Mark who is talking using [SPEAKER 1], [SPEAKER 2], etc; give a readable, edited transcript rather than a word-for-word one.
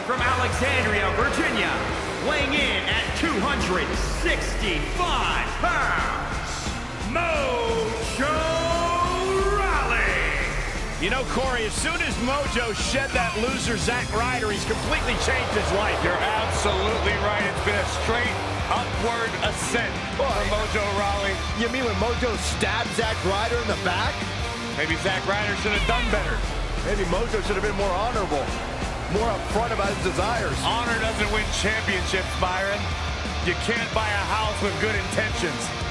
[SPEAKER 1] from Alexandria, Virginia, weighing in at 265 pounds, Mojo Rawley.
[SPEAKER 2] You know, Corey, as soon as Mojo shed that loser Zack Ryder, he's completely changed his life.
[SPEAKER 3] You're absolutely right. It's been a straight upward ascent for Mojo Rawley.
[SPEAKER 4] You mean when Mojo stabbed Zack Ryder in the back?
[SPEAKER 3] Maybe Zack Ryder should have done better.
[SPEAKER 4] Maybe Mojo should have been more honorable, more upfront about his desires.
[SPEAKER 3] Honor doesn't win championships, Byron. You can't buy a house with good intentions.